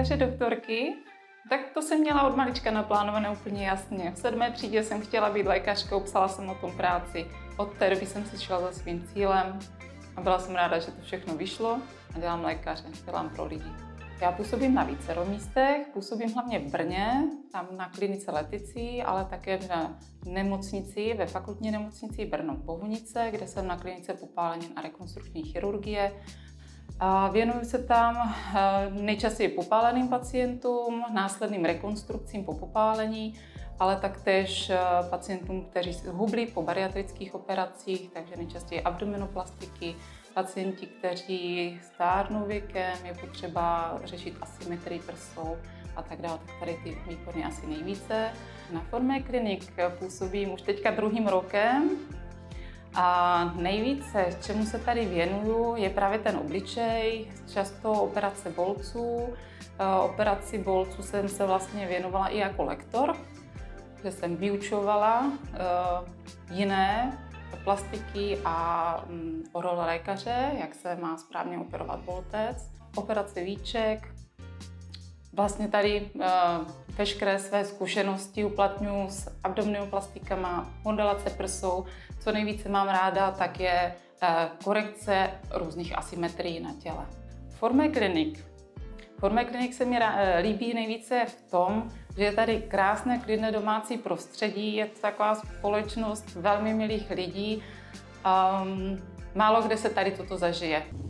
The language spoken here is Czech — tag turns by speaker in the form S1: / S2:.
S1: kariéře doktorky, tak to jsem měla od malička naplánované úplně jasně. V 7. třídě jsem chtěla být lékařkou, psala jsem o tom práci. Od té doby jsem si šla za svým cílem a byla jsem ráda, že to všechno vyšlo a dělám lékaře, dělám pro lidi. Já působím na vícero místech, působím hlavně v Brně, tam na klinice Leticí, ale také na nemocnici, ve fakultní nemocnici Brno-Bohunice, kde jsem na klinice popálenin a rekonstrukční chirurgie. A věnuju se tam nejčastěji popáleným pacientům, následným rekonstrukcím po popálení, ale taktéž pacientům, kteří hublí po bariatrických operacích, takže nejčastěji abdominoplastiky, pacienti, kteří stárnou věkem, je potřeba řešit asymetrii prsou a tak dále, tak tady ty výkony asi nejvíce. Na Forme Clinic působím už teďka 2. rokem a nejvíce, čemu se tady věnuju, je právě ten obličej, často operace bolců. Operaci bolců jsem se vlastně věnovala i jako lektor, že jsem vyučovala jiné plastiky a oral lékaře, jak se má správně operovat boltec, operace víček. Vlastně tady veškeré své zkušenosti uplatňuji s abdominoplastikama, modelace prsou. Co nejvíce mám ráda, tak je korekce různých asymetrií na těle. Forme Clinic se mi líbí nejvíce v tom, že je tady krásné, klidné domácí prostředí, je to taková společnost velmi milých lidí. Málo kde se tady toto zažije.